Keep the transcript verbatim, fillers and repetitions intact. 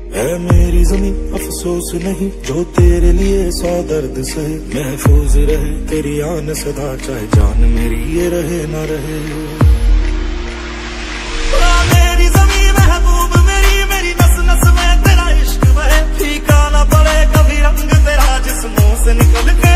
है मेरी ज़मीं अफसोस नहीं, जो तेरे लिए सौ दर्द सहे। महफूज रहे तेरी आन सदा, चाहे जान मेरी ये रहे ना रहे। मेरी ज़मीं महबूब मेरी, मेरी नस नस में तेरा इश्क बहे। फीका ना पड़े कभी रंग तेरा जिस्मों से निकल के।